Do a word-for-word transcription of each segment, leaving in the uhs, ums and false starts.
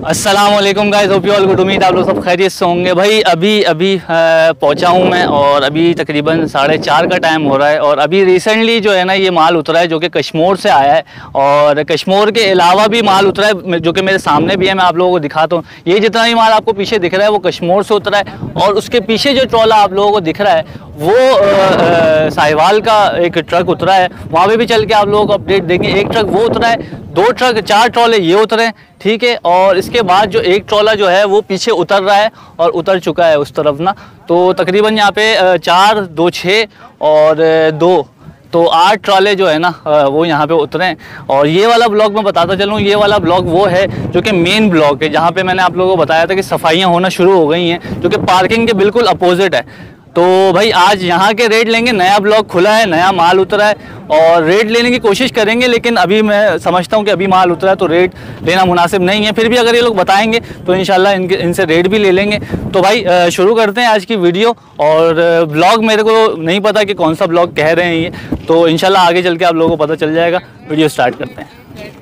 अस्सलाम वालेकुम guys, hope you all good. उम्मीद आप लोग सब खैरियत से होंगे। भाई अभी अभी पहुंचा हूं मैं और अभी तकरीबन साढ़े चार का टाइम हो रहा है और अभी रिसेंटली जो है ना ये माल उतरा है जो कि कश्मीर से आया है और कश्मीर के अलावा भी माल उतरा है जो कि मेरे सामने भी है। मैं आप लोगों को दिखाता हूँ। ये जितना भी माल आपको पीछे दिख रहा है वो कश्मीर से उतरा है और उसके पीछे जो ट्रॉला आप लोगों को दिख रहा है वो साहिवाल का एक ट्रक उतरा है। वहाँ पे भी चल के आप लोगों को अपडेट देंगे। एक ट्रक वो उतरा है, दो ट्रक चार ट्रॉले ये उतरे हैं, ठीक है। और इसके बाद जो एक ट्रॉला जो है वो पीछे उतर रहा है और उतर चुका है उस तरफ ना। तो तकरीबन यहाँ पे चार दो छः और दो तो आठ ट्रॉले जो है ना वो यहाँ पे उतरे हैं। और ये वाला ब्लॉग मैं बताता चलूँ, ये वाला ब्लॉग वो है जो कि मेन ब्लॉग है जहाँ पे मैंने आप लोगों को बताया था कि सफाइयाँ होना शुरू हो गई हैं जो कि पार्किंग के बिल्कुल अपोजिट है। तो भाई आज यहाँ के रेट लेंगे। नया ब्लॉक खुला है, नया माल उतरा है और रेट लेने की कोशिश करेंगे, लेकिन अभी मैं समझता हूँ कि अभी माल उतरा है तो रेट लेना मुनासिब नहीं है। फिर भी अगर ये लोग बताएंगे तो इंशाल्लाह इनके इनसे रेट भी ले लेंगे। तो भाई शुरू करते हैं आज की वीडियो। और ब्लॉग मेरे को नहीं पता कि कौन सा ब्लॉग कह रहे हैं ये, तो इंशाल्लाह आगे चल के आप लोगों को पता चल जाएगा। वीडियो स्टार्ट करते हैं।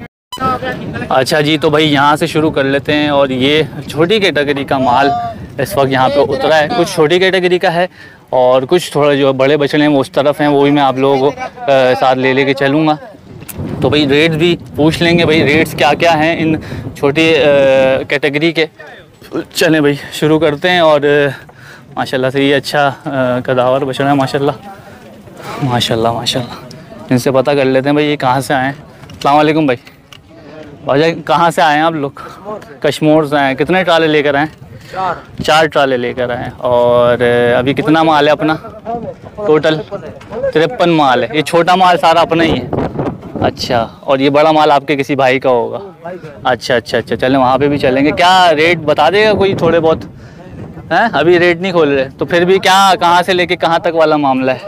अच्छा जी, तो भाई यहाँ से शुरू कर लेते हैं। और ये छोटी कैटेगरी का माल इस वक्त यहाँ पे उतरा है। कुछ छोटी कैटेगरी का है और कुछ थोड़ा जो बड़े बछड़े हैं वो उस तरफ हैं, वो भी मैं आप लोगों को आ, साथ ले लेके चलूँगा। तो भाई रेट भी पूछ लेंगे, भाई रेट्स क्या क्या हैं इन छोटी कैटेगरी के। चलें भाई शुरू करते हैं। और माशाल्लाह से ये अच्छा कदावर बछड़ा है, माशाल्लाह माशाल्लाह माशाल्लाह। इनसे पता कर लेते हैं भाई ये कहाँ से आए हैं। अस्सलाम वालेकुम भाई। भाई कहाँ से आए हैं आप लोग? कश्मीर से आए। कितने ट्राले लेकर आए? चार चार ट्राले लेकर आए। और अभी कितना माल है अपना? टोटल तिरपन माल है। ये छोटा माल सारा अपना ही है? अच्छा। और ये बड़ा माल आपके किसी भाई का होगा? अच्छा अच्छा अच्छा। चलें वहाँ पे भी चलेंगे। क्या रेट बता देगा कोई थोड़े बहुत? हैं अभी रेट नहीं खोल रहे तो फिर भी क्या कहाँ से लेके कहाँ तक वाला मामला है?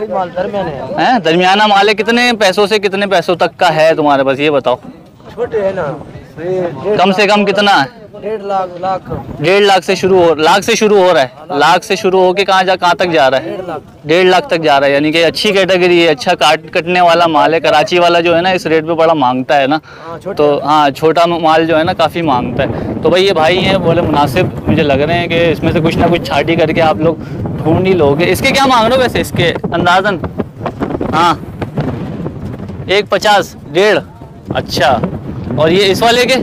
हैं दरमियाना माल है। कितने पैसों से कितने पैसों तक का है तुम्हारे पास, ये बताओ। छोटे है ना, कम से कम कितना है? डेढ़ लाख लाख डेढ़ लाख से शुरू हो लाख से शुरू हो रहा है। लाख से शुरू होके कहाँ जा कहाँ तक जा रहा है? डेढ़ लाख तक जा रहा है। यानी कि अच्छी कैटेगरी है, अच्छा काट कटने वाला माल है। कराची वाला जो है ना इस रेट पे बड़ा मांगता है ना, तो हाँ छोटा माल जो है ना काफ़ी मांगता है। तो भाई ये भाई हैं बोले मुनासिब मुझे लग रहे हैं कि इसमें से कुछ ना कुछ छाटी करके आप लोग ढूंढ ही लोगे। इसके क्या मांग रहे हो वैसे इसके अंदाजन? हाँ एक पचास डेढ़। अच्छा। और ये इस वाले के?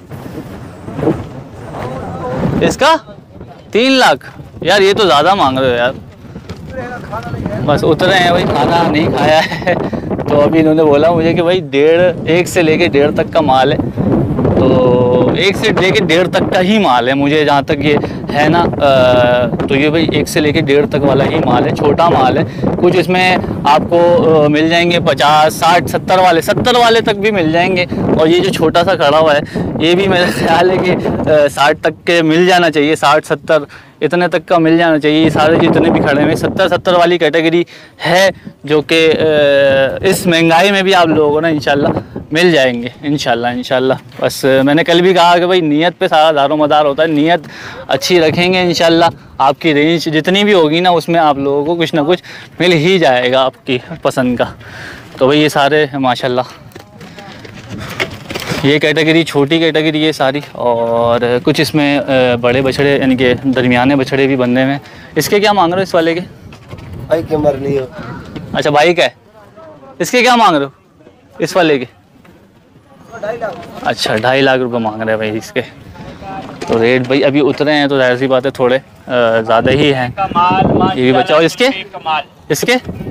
इसका तीन लाख। यार ये तो ज़्यादा मांग रहे हो यार। बस उतरे हैं भाई, खाना नहीं खाया है तो अभी इन्होंने बोला मुझे कि भाई डेढ़ एक से लेके डेढ़ तक का माल है। तो एक से लेके डेढ़ तक का ही माल है मुझे जहाँ तक ये है ना। आ, तो ये भाई एक से लेके डेढ़ तक वाला ही माल है, छोटा माल है। कुछ इसमें आपको आ, मिल जाएंगे पचास साठ सत्तर वाले, सत्तर वाले तक भी मिल जाएंगे। और ये जो छोटा सा खड़ा हुआ है ये भी मेरा ख्याल है कि साठ तक के मिल जाना चाहिए, साठ सत्तर इतने तक का मिल जाना चाहिए। ये सारे जितने भी खड़े हुए सत्तर सत्तर वाली कैटेगरी है जो कि इस महंगाई में भी आप लोगों को ना इंशाल्लाह मिल जाएंगे इंशाल्लाह इंशाल्लाह। बस मैंने कल भी कहा कि भाई नीयत पे सारा दारो मदार होता है। नीयत अच्छी रखेंगे इंशाल्लाह आपकी रेंज जितनी भी होगी ना उसमें आप लोगों को कुछ ना कुछ मिल ही जाएगा आपकी पसंद का। तो भाई ये सारे माशाल्लाह ये कैटेगरी छोटी कैटेगरी है सारी। और कुछ इसमें बड़े बछड़े यानी कि दरमियाने बछड़े भी बनने में। इसके क्या मांग रहे हो इस वाले के? भाई के मर लियो। अच्छा भाई का है। इसके क्या मांग रहे हो इस वाले के? अच्छा ढाई लाख रुपए मांग रहे हैं भाई इसके। तो रेट भाई अभी उतरे हैं तो जाहिर सी बात है थोड़े ज़्यादा ही हैं। ये भी बचाओ। इसके इसके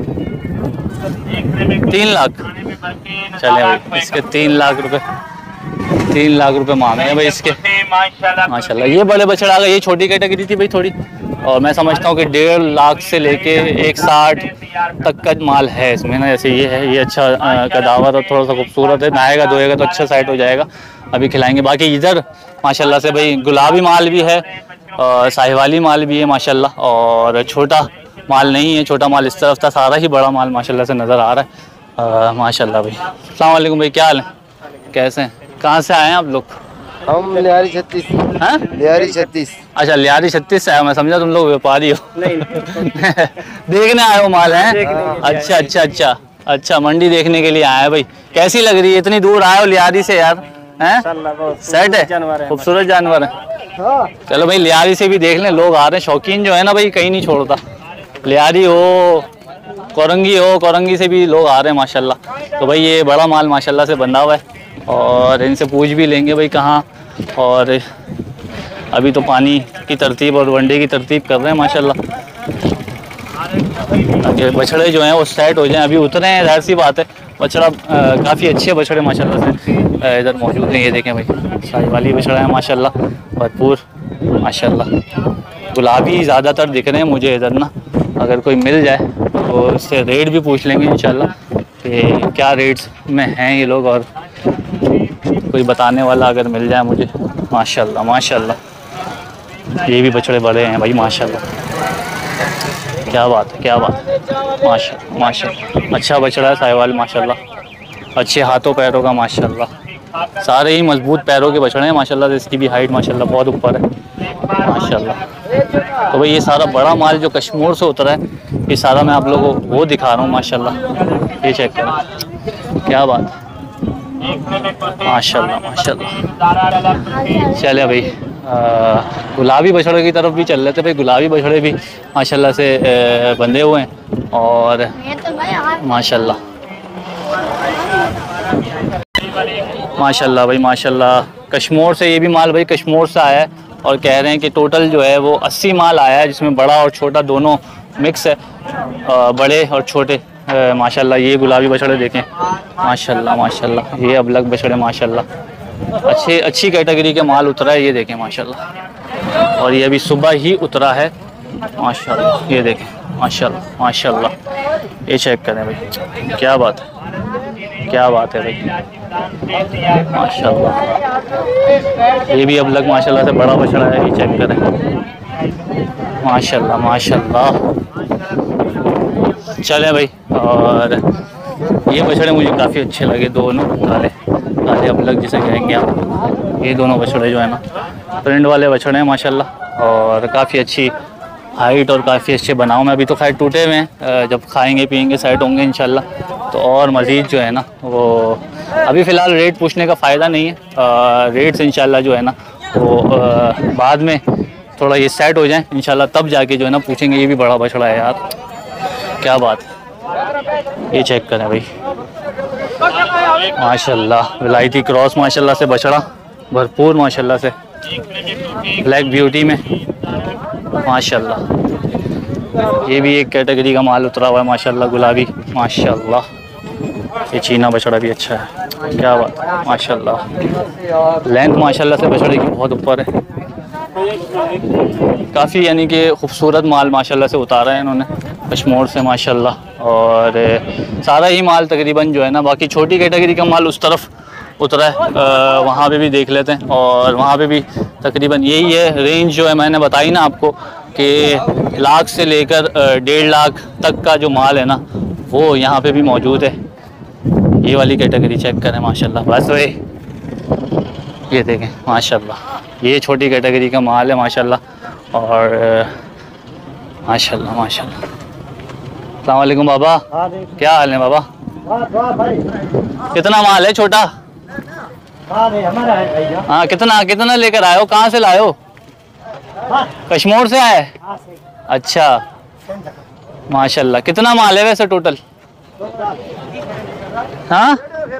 तीन लाख। चले भाई इसके तीन लाख रुपए तीन लाख रुपए मांगे हैं भाई इसके माशाल्लाह। ये बड़े बछड़ा आ गए। ये छोटी कैटेगरी थी भाई थोड़ी और मैं समझता हूँ कि डेढ़ लाख से लेके एक साठ तक का माल है इसमें ना। जैसे ये है ये अच्छा कदावर और थोड़ा सा खूबसूरत है। नहाएगा धोएगा तो अच्छा साइड हो जाएगा। अभी खिलाएंगे। बाकी इधर माशाल्लाह से भाई गुलाबी माल भी है और साहिवाली माल भी है माशाल्लाह। और छोटा माल नहीं है, छोटा माल इस तरफ था, सारा ही बड़ा माल माशाल्लाह से नज़र आ रहा है माशाल्लाह भाई। अस्सलाम वालेकुम भाई, क्या हाल है, कैसे हैं, कहाँ से आए हैं आप लोग? हम लियारी छत्तीस। हाँ लियारी छत्तीस। अच्छा लियारी छत्तीस से आए। मैं समझा तुम लोग व्यापारी हो। नहीं देखने आए हो माल है? अच्छा अच्छा अच्छा अच्छा मंडी देखने के लिए आए भाई। कैसी लग रही है, इतनी दूर आए हो लियारी से यार? हैं? सेट है, खूबसूरत जानवर है। चलो भाई लियारी से भी देख लें, लोग आ रहे हैं, शौकीन जो है ना भाई कहीं नहीं छोड़ता। लियारी हो, कोरंगी हो, कोरंगी से भी लोग आ रहे हैं माशाल्लाह। तो भाई ये बड़ा माल माशाल्लाह से बंधा हुआ है और इनसे पूछ भी लेंगे भाई कहाँ। और अभी तो पानी की तरतीब और वनडे की तरतीब कर रहे हैं माशाल्लाह, ताकि बछड़े जो हैं वो सेट हो जाएं। अभी उतरे हैं, जाहिर सी बात है। बछड़ा काफ़ी अच्छे बछड़े माशाल्लाह से इधर मौजूद हैं। ये देखें भाई साहिवाली बछड़ा है माशाल्लाह, भरपूर माशाल्लाह। गुलाबी ज़्यादातर दिख रहे हैं मुझे इधर ना। अगर कोई मिल जाए तो इससे रेट भी पूछ लेंगे इंशाल्लाह कि क्या रेट्स में हैं ये लोग, और कोई बताने वाला अगर मिल जाए मुझे। माशाल्लाह माशाल्लाह ये भी बछड़े बड़े हैं भाई माशाल्लाह, क्या बात है, क्या बात है। माशाल्लाह माशाल्लाह अच्छा बछड़ा है साहिवाल माशाल्लाह, अच्छे हाथों पैरों का माशाल्लाह, सारे ही मजबूत पैरों के बछड़े हैं माशाल्लाह। इसकी भी हाइट माशाल्लाह बहुत ऊपर है माशाल्लाह। तो भाई ये सारा बड़ा माल जो कश्मीर से उतरा है, ये सारा मैं आप लोगों को वो दिखा रहा हूँ माशाल्लाह। ये चेक करें, क्या बात है माशाल्लाह माशाल्लाह। चले भाई गुलाबी बछड़े की तरफ भी चल रहे थे भाई। गुलाबी बछड़े भी माशाल्लाह से बंधे हुए हैं और माशाल्लाह माशाल्लाह भाई माशाल्लाह। कश्मीर से ये भी माल भाई कश्मीर से आया है और कह रहे हैं कि टोटल जो है वो अस्सी माल आया है, जिसमें बड़ा और छोटा दोनों मिक्स है, बड़े और छोटे माशाल्लाह। ये गुलाबी बछड़े देखें माशाल्लाह माशाल्लाह, ये अबलग बछड़े माशाल्लाह, अच्छे अच्छी कैटेगरी के माल उतरा है। ये देखें माशाल्लाह, और ये अभी सुबह ही उतरा है माशाल्लाह। ये देखें माशाल्लाह माशाल्लाह, ये चेक करें भाई, क्या बात है, क्या बात है भाई माशाल्लाह। ये भी अबलग माशाल्लाह से बड़ा बछड़ा है, ये चेक करें माशाल्लाह माशाल्लाह। चलें भाई, और ये बछड़े मुझे काफ़ी अच्छे लगे, दोनों काले काले अबलग जिसे कहेंगे आप। ये दोनों बछड़े जो है ना प्रिंट वाले बछड़े हैं माशाल्लाह, और काफ़ी अच्छी हाइट और काफ़ी अच्छे बनाव में। अभी तो खैर टूटे हुए हैं, जब खाएंगे पिएंगे सेट होंगे इंशाल्लाह तो और मज़ीद जो है ना वो, अभी फ़िलहाल रेट पूछने का फ़ायदा नहीं है। रेट्स इंशाल्लाह जो है ना वो आ, बाद में थोड़ा ये सेट हो जाए इंशाल्लाह, तब जाके जो है ना पूछेंगे। ये भी बड़ा बछड़ा है यार, क्या बात है। ये चेक करें भाई माशाल्लाह, विलायती क्रॉस माशाल्लाह से बछड़ा भरपूर माशाल्लाह से, ब्लैक ब्यूटी में माशाल्लाह। ये भी एक कैटेगरी का माल उतरा हुआ है माशाल्लाह, गुलाबी माशाल्लाह। ये चीना बछड़ा भी अच्छा है, क्या बात है माशाल्लाह। लेंथ माशाल्लाह से बछड़े की बहुत ऊपर है, काफ़ी यानी कि खूबसूरत माल माशाल्लाह से उतारा है इन्होंने कश्मीर से माशाल्लाह। और सारा ही माल तकरीबन जो है ना, बाकी छोटी कैटेगरी का माल उस तरफ उतरा है, वहाँ पे भी देख लेते हैं। और वहाँ पे भी तकरीबन यही है रेंज जो है, मैंने बताई ना आपको कि लाख से लेकर डेढ़ लाख तक का जो माल है ना वो यहाँ पे भी मौजूद है। ये वाली कैटेगरी चेक करें माशाल्लाह, बस भाई ये देखें माशाल्लाह, ये छोटी कैटेगरी का माल है माशाल्लाह। और माशाल्लाह माशाल्लाह। अस्सलाम वालेकुम बाबा, क्या हाल है बाबा? कितना माल है छोटा? हाँ कितना कितना लेकर आए हो, कहाँ से लाए हो? कश्मीर से आए? अच्छा माशाल्लाह। कितना माल है वैसे टोटल? हाँ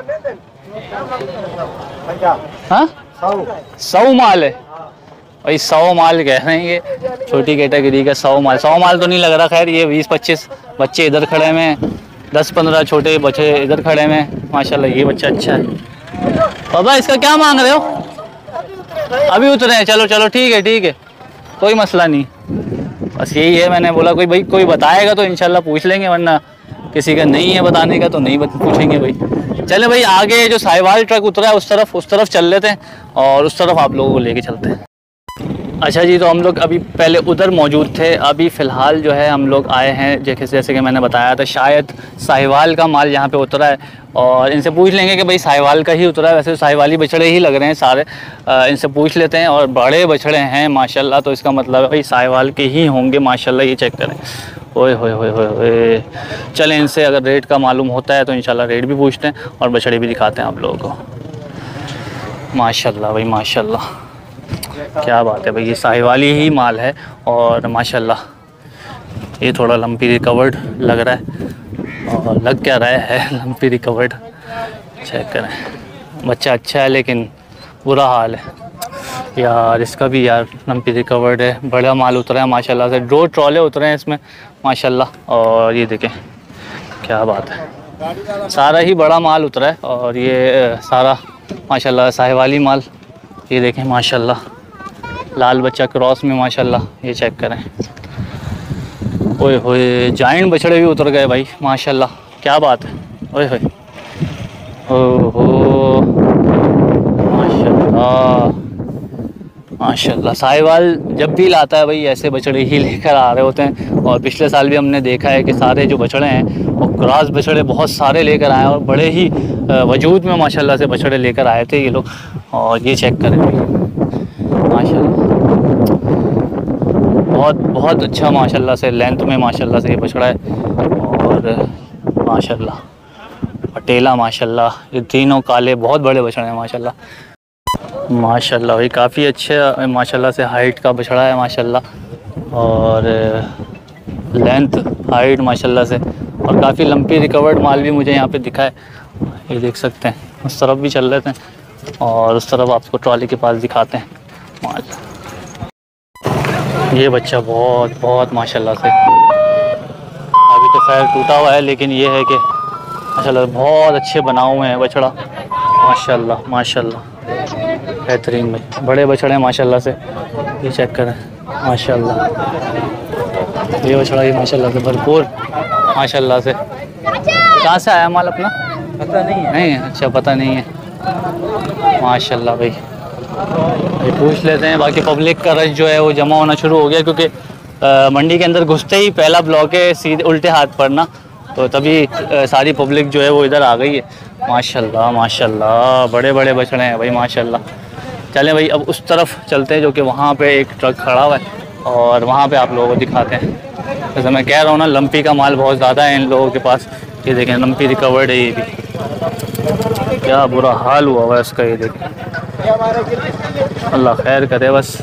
हाँ सौ माल है भाई, सौ माल कह रहे हैं ये छोटी कैटेगरी का। सौ माल सौ माल तो नहीं लग रहा, खैर ये बीस पच्चीस बच्चे इधर खड़े में, दस पंद्रह छोटे बच्चे इधर खड़े में माशाल्लाह। ये बच्चा अच्छा है बाबा। इसका क्या मांग रहे हो? अभी उतरे हैं, चलो चलो ठीक है ठीक है, कोई मसला नहीं। बस यही है, मैंने बोला कोई भाई कोई बताएगा तो इंशाल्लाह पूछ लेंगे, वरना किसी का नहीं है बताने का तो नहीं पूछेंगे भाई। चले भाई आगे जो साहिवाल ट्रक उतरा है उस तरफ उस तरफ चल लेते हैं और उस तरफ आप लोगों को लेके चलते हैं। अच्छा जी, तो हम लोग अभी पहले उधर मौजूद थे, अभी फ़िलहाल जो है हम लोग आए हैं जैसे जैसे कि मैंने बताया था, शायद साहिवाल का माल यहाँ पे उतरा है और इनसे पूछ लेंगे कि भाई साहिवाल का ही उतरा है। वैसे साहिवाली बछड़े ही लग रहे हैं सारे, इनसे पूछ लेते हैं। और बड़े बछड़े हैं माशाल्लाह, तो इसका मतलब है भाई साहिवाल के ही होंगे माशाल्लाह। ये चेक करें, ओए होए होए होए। चलें इनसे अगर रेट का मालूम होता है तो इंशाल्लाह रेट भी पूछते हैं और बछड़े भी दिखाते हैं आप लोगों को माशाल्लाह भाई माशाल्लाह, क्या बात है भाई। ये साहिवाली ही माल है और माशाल्लाह ये थोड़ा लंपी रिकवर्ड लग रहा है, और लग क्या रहा है लंपी रिकवर्ड। चेक करें, बच्चा अच्छा है लेकिन बुरा हाल है यार इसका भी यार। लंपी रिकवर्ड है, बड़ा माल उतरा है माशाल्लाह से, दो ट्रॉले उतरे हैं इसमें माशाल्लाह। और ये देखें क्या बात है, सारा ही बड़ा माल उतरा है और ये सारा माशाल्लाह साहिवाली माल। ये देखें माशाल्लाह लाल बच्चा क्रॉस में माशाल्लाह, ये चेक करें। ओए होए जाइंट बछड़े भी उतर गए भाई माशाल्लाह, क्या बात है। ओए होए ओहो माशाल्लाह माशाल्लाह। साहिवाल जब भी लाता है भाई ऐसे बछड़े ही लेकर आ रहे होते हैं, और पिछले साल भी हमने देखा है कि सारे जो बछड़े हैं वो क्रॉस बछड़े बहुत सारे लेकर आए और बड़े ही वजूद में माशाल्लाह से बछड़े लेकर आए थे ये लोग। और ये चेक करें भाई माशाल्लाह, बहुत बहुत अच्छा माशाल्लाह से लेंथ में माशाल्लाह से ये बछड़ा है। और माशाल्लाह पटेला माशाल्लाह, ये तीनों काले बहुत बड़े बछड़े हैं माशाल्लाह। माशाल्लाह भाई काफ़ी अच्छे माशाल्लाह से हाइट का बछड़ा है माशाल्लाह, और लेंथ हाइट माशाल्लाह से, और काफ़ी लंपी रिकवर्ड माल भी मुझे यहाँ पे दिखा है। ये देख सकते हैं, उस तरफ भी चल रहे थे और उस तरफ आपको ट्रॉली के पास दिखाते हैं माल। ये बच्चा बहुत बहुत माशाल्लाह से, अभी तो खैर टूटा हुआ है, लेकिन ये है कि माशाल्लाह बहुत अच्छे बनाए हुए हैं बछड़ा माशाल्लाह माशाल्लाह, बेहतरीन भाई बड़े बछड़े हैं माशाल्लाह से। ये चेक करें माशाल्लाह, ये बछड़ा ही माशाल्लाह से भरपूर माशाल्लाह से। कहाँ से आया माल अपना पता नहीं है? नहीं अच्छा पता नहीं है माशाल्लाह भाई। ये पूछ लेते हैं, बाकी पब्लिक का रश जो है वो जमा होना शुरू हो गया, क्योंकि मंडी के अंदर घुसते ही पहला ब्लॉक है सीधे उल्टे हाथ पर ना, तो तभी आ, सारी पब्लिक जो है वो इधर आ गई है माशाल्लाह माशाल्लाह। बड़े बड़े बछड़े हैं भाई माशाल्लाह। चलें भाई अब उस तरफ चलते हैं, जो कि वहाँ पे एक ट्रक खड़ा हुआ है और वहाँ पे आप लोगों को दिखाते हैं। जैसे मैं कह रहा हूँ ना, लंपी का माल बहुत ज़्यादा है इन लोगों के पास। ये देखें लंपी रिकवर्ड है, ये भी क्या बुरा हाल हुआ हुआ है इसका। ये देखें अल्लाह खैर करे बस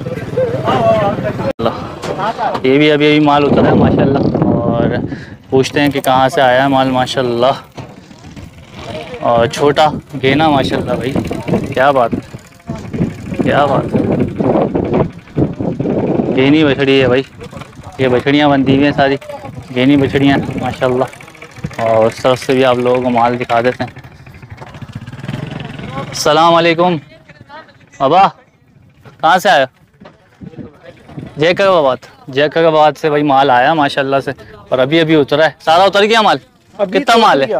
अल्लाह। ये भी अभी अभी माल उतरा है माशाल्लाह, और पूछते हैं कि कहाँ से आया है माल माशाल्लाह। और छोटा गेना माशाल्लाह भाई, क्या बात है क्या बात है। गेनी बछड़ी है भाई, ये बछड़ियाँ बंधी हुई हैं सारी गेनी बछड़ियाँ माशाल्लाह। और उस तरफ से भी आप लोगों को माल दिखा देते हैं। अस्सलाम वालेकुम बाबा, कहाँ से आया? जयकराबाद, जयकराबाद से भाई माल आया माशाल्लाह से, और अभी अभी उतरा है। सारा उतर गया माल? कितना माल है?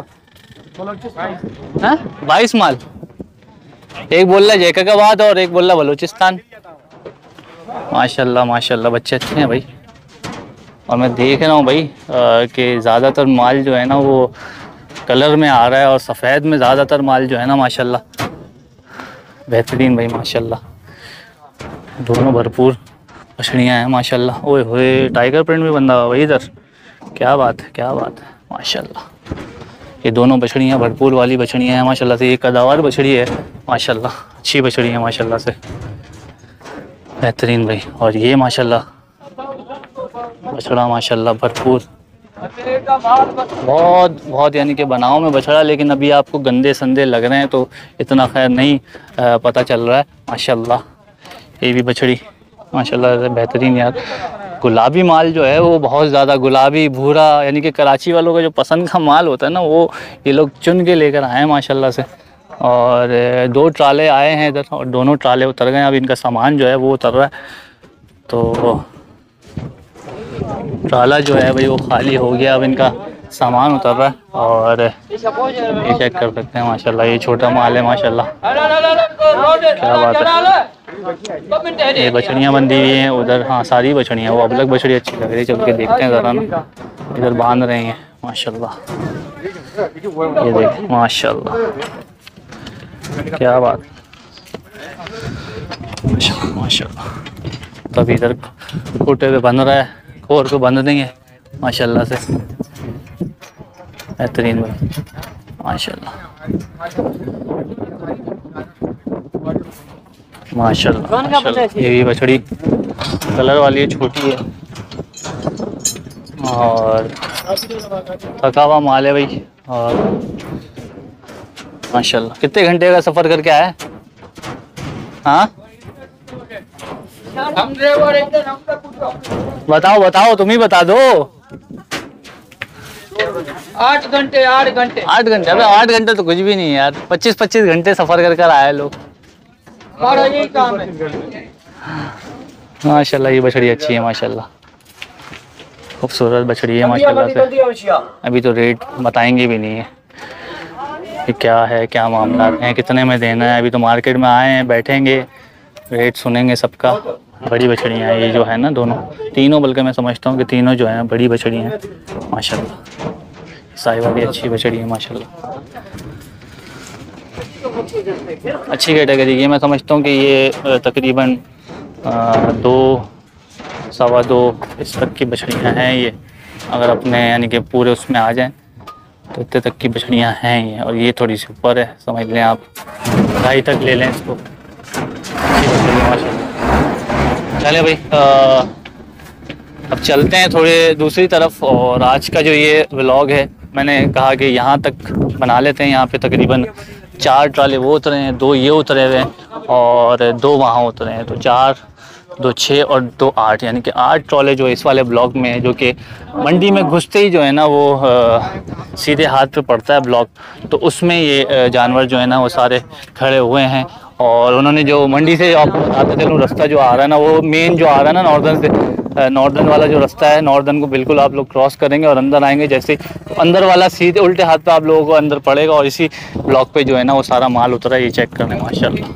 बाईस माल। एक बोल रहा है जयकराबाद और एक बोल रहा बलूचिस्तान। माशाल्लाह माशाल्लाह बच्चे अच्छे हैं भाई। और मैं देख रहा हूँ भाई कि ज़्यादातर माल जो है ना वो कलर में आ रहा है, और सफ़ेद में ज़्यादातर माल जो है ना माशाल्लाह बेहतरीन भाई माशाल्लाह। दोनों भरपूर मछलियाँ हैं माशाल्लाह। ओए होए टाइगर प्रिंट भी बंधा हुआ भाई इधर, क्या बात है क्या बात है माशाल्लाह। ये दोनों बछड़ियाँ भरपूर वाली बछड़ियाँ हैं माशाल्लाह से। ये कदावर बछड़ी है माशाल्लाह, अच्छी बछड़ी है माशाल्लाह से, बेहतरीन भाई। और ये माशाल्लाह बछड़ा माशाल्लाह भरपूर, बहुत बहुत यानी कि बनाव में बछड़ा, लेकिन अभी आपको गंदे संदे लग रहे हैं तो इतना खैर नहीं आ, पता चल रहा है माशाल्लाह। ये भी बछड़ी माशाल्लाह बेहतरीन यार। गुलाबी माल जो है वो बहुत ज़्यादा गुलाबी भूरा, यानी कि कराची वालों का जो पसंद का माल होता है ना, वो ये लोग चुन के लेकर आए हैं माशाल्लाह से। और दो ट्राले आए हैं इधर, और दोनों ट्राले उतर गए। अब इनका सामान जो है वो उतर रहा है, तो ट्राला जो है भाई वो खाली हो गया, अब इनका सामान उतर रहा है। और ये चेक कर सकते हैं माशाल्लाह, ये छोटा माल है माशाल्लाह, क्या बात है। ये बछड़ियाँ बंधी हुई हैं उधर, हाँ सारी बछड़ियाँ, वो अब अलग बछड़ी अच्छी लग रही है, चल के देखते हैं ज़रा ना। इधर बांध रहे हैं माशाल्लाह, ये देखें माशाल्लाह, क्या बात माशाल्लाह माशाल्लाह। तब इधर खूटे पे बंध रहा है, खोर को बंध देंगे माशाल्लाह से, बेहतरीन भाई माशाल्लाह। माशाल्लाह माशाल्लाह। ये भी बछड़ी कलर वाली है, छोटी है और थका हुआ माल है भाई। और माशाल्लाह कितने घंटे का सफ़र करके आया है? हाँ बताओ बताओ, तुम ही बता दो। आठ घंटे आठ घंटे आठ घंटे अबे आठ घंटे तो कुछ भी नहीं है यार, पच्चीस पच्चीस घंटे सफ़र कर कर आए लोग। हमारा यही काम है। माशाल्लाह ये बछड़ी अच्छी है माशाल्लाह, खूबसूरत बछड़ी है माशाल्लाह से। अभी तो रेट बताएंगे भी नहीं है कि क्या है, क्या मामला है, कितने में देना है। अभी तो मार्केट में आए हैं, बैठेंगे, रेट सुनेंगे सबका। बड़ी बछड़ियाँ हैं ये जो है ना, दोनों तीनों, बल्कि मैं समझता हूँ कि तीनों जो हैं बड़ी बछड़ियाँ हैं माशाल्लाह। साई वाली अच्छी बछड़ी है माशाल्लाह, अच्छी कैटेगरी की। मैं समझता हूँ कि ये तकरीबन दो सवा दो इस तक की बछड़ियाँ हैं ये, अगर अपने यानी कि पूरे उसमें आ जाएं तो इतने तक की बछड़ियाँ हैं ये। और ये थोड़ी सी ऊपर है, समझ लें आप ढाई तक ले लें इसको। माशाल्लाह। चले भाई आ, अब चलते हैं थोड़े दूसरी तरफ। और आज का जो ये व्लॉग है, मैंने कहा कि यहाँ तक बना लेते हैं। यहाँ पे तकरीबन चार ट्राले वो उतरे हैं, दो ये उतरे हुए हैं और दो वहाँ उतरे हैं, तो चार, दो छः और दो आठ, यानी कि आठ ट्रॉले जो इस वाले ब्लॉक में है, जो कि मंडी में घुसते ही जो है ना वो आ, सीधे हाथ पे पड़ता है ब्लॉक, तो उसमें ये आ, जानवर जो है ना वो सारे खड़े हुए हैं। और उन्होंने जो मंडी से आपको बताते चलूँ, रास्ता जो आ रहा है ना वो मेन जो आ रहा है ना नॉर्दर्न से, नॉर्दर्न वाला जो रास्ता है, नॉर्दर्न को बिल्कुल आप लोग क्रॉस करेंगे और अंदर आएंगे जैसे, तो अंदर वाला सीधे उल्टे हाथ पे आप लोगों को अंदर पड़ेगा। और इसी ब्लॉक पे जो है ना वो सारा माल उतरा है, ये चेक करने माशाल्लाह।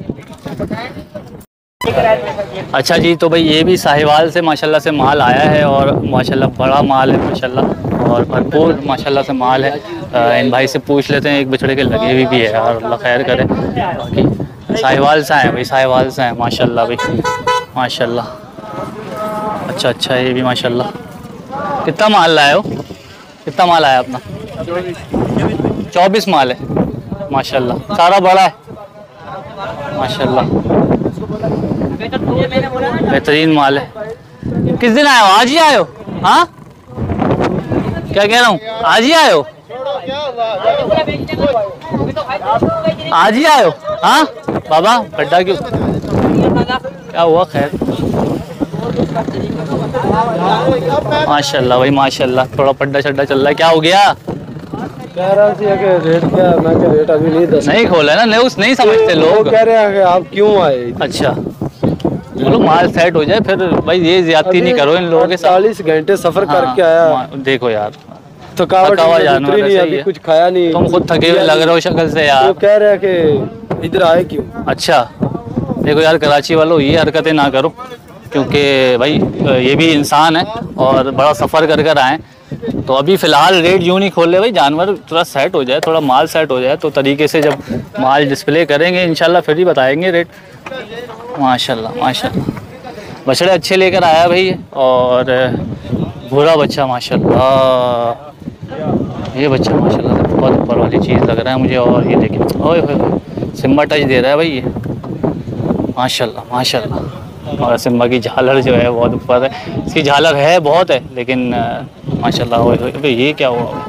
अच्छा जी, तो भाई ये भी साहिवाल से माशाल्लाह से माल आया है और माशाल्लाह बड़ा माल है माशाल्लाह, और भरपूर माशाल्लाह से माल है। इन भाई से पूछ लेते हैं, एक बछड़े के लगे हुए भी है यार, अल्लाह खैर करे। बाकी साहिवाल से आए भाई, साहिवाल से आए माशाल्लाह भाई माशाल्लाह। अच्छा अच्छा, ये भी माशाल्लाह। कितना माल लाए हो? कितना माल आया अपना? चौबीस माल है माशाल्लाह, सारा बड़ा है माशाल्लाह, बेहतरीन माल है। किस दिन आए हो? आज ही आए हो? हाँ क्या कह रहा हूँ, आज ही आए हो? आज ही आए हो? हाँ बाबा, गड्ढा क्यों, क्या हुआ? खैर माशाल्लाह भाई माशाल्लाह, थोड़ा पड्डा शड्डा चल रहा है, क्या हो गया? कह रहा थी कि रेट क्या, मैं क्या रेट अभी नहीं दस नहीं खोला है ना, न्यूज़ नहीं समझते लोग। कह रहे हैं कि आप क्यों आए। अच्छा बोलो, माल सेट हो जाए फिर भाई, ये ज्यादती नहीं करो इन लोगों के साथ। चालीस घंटे सफर हाँ, करके आया, देखो यार थकावट थका जानवर नहीं, है, अभी कुछ खाया नहीं, तुम खुद थके हुए लग रहे हो शक्ल से यार। तो कह रहे हैं कि इधर आए क्यों। अच्छा देखो यार, कराची वालों ये हरकतें ना करो, क्योंकि भाई ये भी इंसान है और बड़ा सफ़र कर कर आए। तो अभी फ़िलहाल रेट यूँ नहीं खोल रहे भाई, जानवर थोड़ा सेट हो जाए, थोड़ा माल सेट हो जाए तो तरीके से जब माल डिस्प्ले करेंगे इंशाल्लाह फिर ही बताएंगे रेट। माशाल्लाह माशाल्लाह, बछड़े अच्छे लेकर आया भाई। और भूरा बच्चा माशाल्लाह, ये बच्चा माशाल्लाह बहुत ऊपर वाली चीज़ लग रहा है मुझे। और ये देखिए, ओए होए सिम्बा टच दे रहा है भाई ये माशाल्लाह माशाल्लाह। और सिम्बा की झालर जो है बहुत ऊपर है, इसकी झालर है बहुत है, लेकिन माशाल्लाह भाई ये क्या हुआ,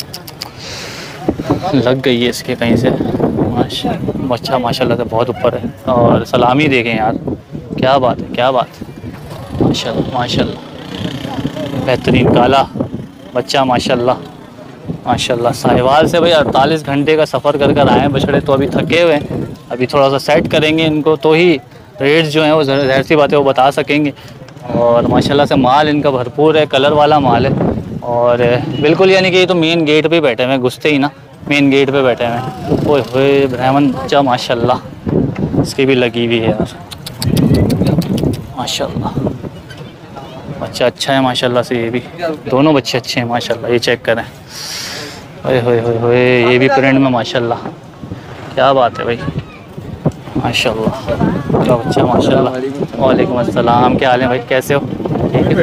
लग गई है इसके कहीं से। माशाल्लाह बच्चा माशाल्लाह से बहुत ऊपर है। और सलामी देखें यार, क्या बात है, क्या बात है माशाल्लाह माशाल्लाह, बेहतरीन काला बच्चा माशाल्लाह माशाल्लाह। साहिवाल से भाई अड़तालीस घंटे का सफ़र कर कर आए हैं बछड़े, तो अभी थके हुए हैं, अभी थोड़ा सा सेट करेंगे इनको तो ही रेट्स जो हैं वो ज़ाहिर सी बात है वो बता सकेंगे। और माशाल्लाह से माल इनका भरपूर है, कलर वाला माल है। और बिल्कुल यानी कि ये तो मेन गेट पे बैठे हुए हैं, घुसते ही ना मेन गेट पे बैठे हुए हैं। ओए होए ब्राह्मण बच्चा माशाल्लाह, इसकी भी लगी हुई है यार माशाल्लाह। बच्चा अच्छा है माशाल्लाह से, ये भी दोनों बच्चे अच्छे हैं माशाल्लाह। ये चेक करें, ओए होए होए होए, ये भी प्रिंट में माशाल्लाह, क्या बात है भाई माशाल्लाह। क्या बच्चा माशाल्लाह। वालेकुम अस्सलाम, क्या हाल है भाई, कैसे हो?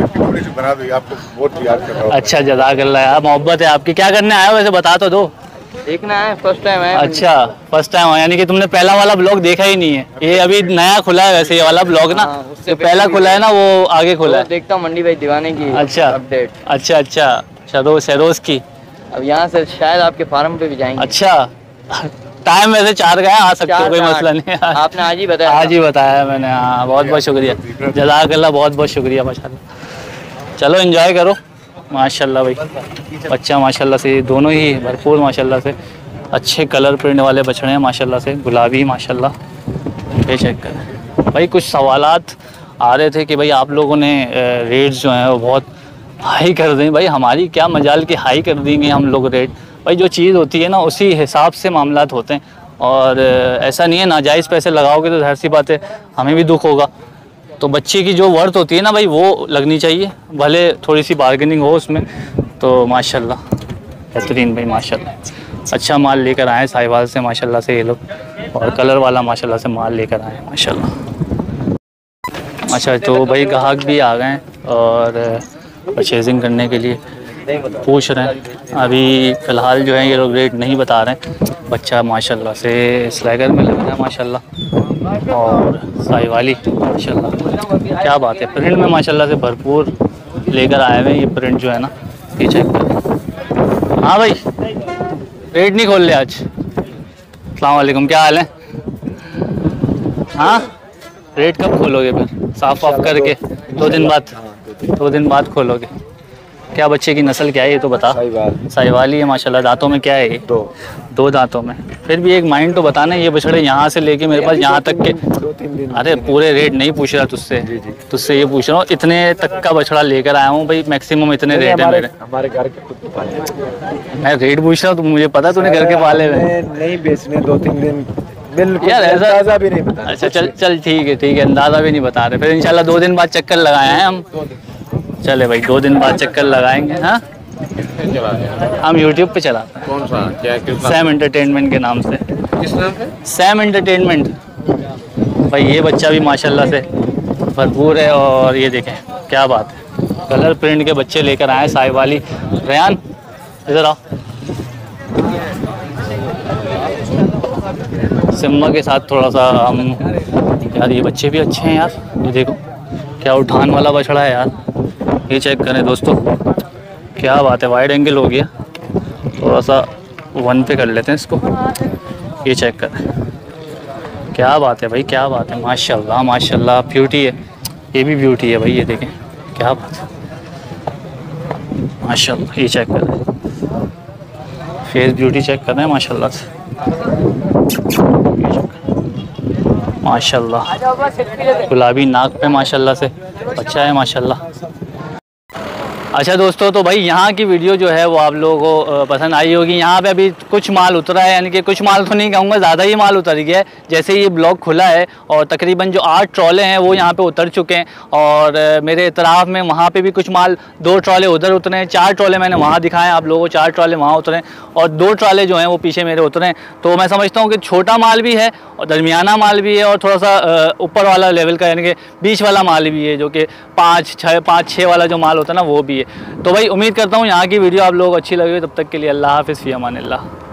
बना आपको बहुत याद कर रहा हूं। अच्छा जज़ाकल्लाह यार, मोहब्बत है आपकी। क्या करने आए हो वैसे, बता तो दो। देखना है, फर्स्ट टाइम है। अच्छा फर्स्ट टाइम है, यानी कि तुमने पहला वाला ब्लॉग देखा ही नहीं है। ये अभी नया खुला है वैसे ये वाला ब्लॉग ना, हाँ, उससे जो पहला खुला है ना वो आगे खुला है। देखता हूँ मंडी भाई दीवाने की अच्छा अपडेट। अच्छा अच्छा शरोज शरोज की। अब यहाँ से शायद आपके फार्म पे भी जाएंगे। अच्छा टाइम वैसे चार का है, आ सकते हो, कोई मसला नहीं है। आपने आज ही बताया। आज ही बताया मैंने, हाँ बहुत बहुत शुक्रिया, जज़ाकल्लाह, बहुत बहुत शुक्रिया माशाल्लाह। चलो एंजॉय करो माशाल्लाह भाई, बच्चा माशाल्लाह से दोनों ही भरपूर माशाल्लाह से अच्छे कलर प्रिंट वाले बछड़े हैं माशाल्लाह से, गुलाबी माशाल्लाह। ये चेक करें भाई। कुछ सवालात आ रहे थे कि भाई आप लोगों ने रेट्स जो हैं वो बहुत हाई कर दें। भाई हमारी क्या मजाल कि हाई कर देंगे हम लोग रेट। भाई जो चीज़ होती है ना उसी हिसाब से मामलात होते हैं, और ऐसा नहीं है नाजायज़ पैसे लगाओगे तो जाहिर सी बात है हमें भी दुख होगा। तो बच्चे की जो वर्थ होती है ना भाई वो लगनी चाहिए, भले थोड़ी सी बार्गेनिंग हो उसमें। तो माशाल्लाह बेहतरीन भाई माशाल्लाह अच्छा माल लेकर आए साहिवाल से माशाल्लाह से ये लोग, और कलर वाला माशाल्लाह से माल लेकर आए माशाल्लाह। अच्छा तो भाई ग्राहक भी आ गए हैं और परचेजिंग करने के लिए पूछ रहे हैं। अभी फ़िलहाल जो है ये लोग रेट नहीं बता रहे हैं। बच्चा माशाल्लाह से स्लैगर में लग रहा है माशाल्लाह, और साहिवाली माशाल्लाह क्या बात है, प्रिंट में माशाल्लाह से भरपूर लेकर आए हुए हैं ये प्रिंट जो है ना, ये चेक करें। हाँ भाई रेट नहीं खोल ले आज। अस्सलाम वालेकुम, क्या हाल है? हाँ रेट कब खोलोगे फिर साफ वाफ करके? दो दिन बाद, दो दिन बाद खोलोगे। क्या बच्चे की नस्ल क्या है ये तो बता। साहिवाली है माशाल्लाह। दांतों में क्या है ये? दो दो दांतों में। फिर भी एक माइंड तो बताना, ये बछड़े यहाँ से लेके मेरे पास यहाँ तक के। अरे पूरे रेट नहीं पूछ रहा तुझसे, तुझसे ये पूछ रहा हूँ इतने तक का बछड़ा लेकर आया हूँ भाई, मैक्सिमम इतने रेट है मेरे। हमारे घर के खुद पाले। मैं रेट पूछ रहा हूँ, तो मुझे पता तूने घर के पाले हुए नहीं बेचने, दो तीन दिन बिल्कुल यार ऐसा अंदाजा भी नहीं बता। अच्छा चल चल ठीक है ठीक है, अंदाज़ा भी नहीं बता रहे। फिर इंशाल्लाह दो दिन बाद चक्कर लगाए हैं हम। चले भाई दो दिन बाद चक्कर लगाएंगे। हाँ हम यूट्यूब पे चलाते हैं। कौन सा क्या सैम एंटरटेनमेंट के नाम से। किस नाम पे? Sam entertainment. भाई ये बच्चा भी माशाल्लाह से भरपूर है, और ये देखें क्या बात है, कलर प्रिंट के बच्चे लेकर आए साहिवाली। रेहान इधर आओ। सिम्मा के साथ थोड़ा सा हम, यार ये बच्चे भी अच्छे हैं यार, ये देखो क्या उठान वाला बछड़ा है यार। ये चेक करें दोस्तों, क्या बात है, वाइड एंगल हो गया, थोड़ा सा वन पे कर लेते हैं इसको। ये चेक करें क्या बात है भाई, क्या बात है, माशाल्लाह माशाल्लाह, ब्यूटी है, ये भी ब्यूटी है भाई, ये देखें क्या बात है माशाल्लाह। ये चेक करें, फेस ब्यूटी चेक कर रहे हैं माशाल्लाह से, माशाल्लाह गुलाबी नाक पे माशाल्लाह से अच्छा है माशाल्लाह। अच्छा दोस्तों, तो भाई यहाँ की वीडियो जो है वो आप लोगों को पसंद आई होगी। यहाँ पे अभी कुछ माल उतरा है, यानी कि कुछ माल तो नहीं कहूँगा, ज़्यादा ही माल उतर गया है। जैसे ये ब्लॉक खुला है और तकरीबन जो आठ ट्रॉले हैं वो यहाँ पे उतर चुके हैं, और मेरे इतराफ़ में वहाँ पे भी कुछ माल, दो ट्रॉले उधर उतरे हैं, चार ट्रॉले मैंने वहाँ दिखाए आप लोगों को, चार ट्रॉले वहाँ उतरे हैं, और दो ट्रॉले जो हैं वो पीछे मेरे उतरे हैं। तो मैं समझता हूँ कि छोटा माल भी है और दरमियाना माल भी है, और थोड़ा सा ऊपर वाला लेवल का यानी कि बीच वाला माल भी है, जो कि पाँच छः पाँच छः वाला जो माल होता है ना वो भी है। तो भाई उम्मीद करता हूँ यहाँ की वीडियो आप लोगों को अच्छी लगी। तब तक के लिए अल्लाह हाफ़िज़, फ़ी अमानिल्लाह।